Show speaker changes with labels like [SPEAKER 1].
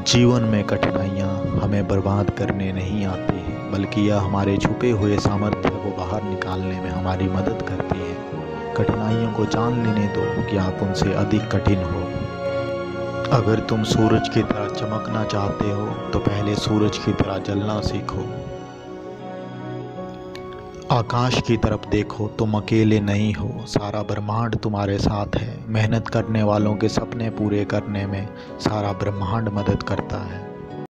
[SPEAKER 1] जीवन में कठिनाइयाँ हमें बर्बाद करने नहीं आती हैं, बल्कि यह हमारे छुपे हुए सामर्थ्य को बाहर निकालने में हमारी मदद करती हैं। कठिनाइयों को जान लेने दो कि आप उनसे अधिक कठिन हो। अगर तुम सूरज की तरह चमकना चाहते हो तो पहले सूरज की तरह जलना सीखो। आकाश की तरफ देखो, तुम अकेले नहीं हो, सारा ब्रह्मांड तुम्हारे साथ है। मेहनत करने वालों के सपने पूरे करने में सारा ब्रह्मांड मदद करता है।